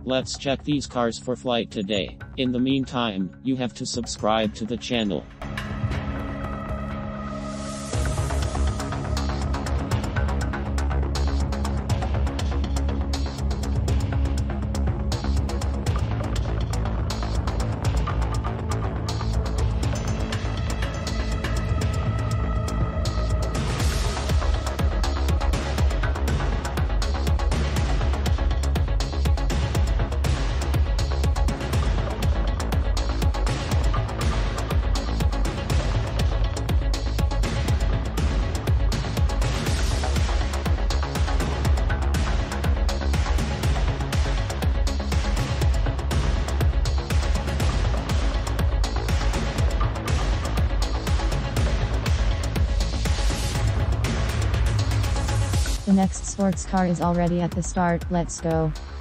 Let's check these cars for flight today. In the meantime, you have to subscribe to the channel. The next sports car is already at the start, let's go.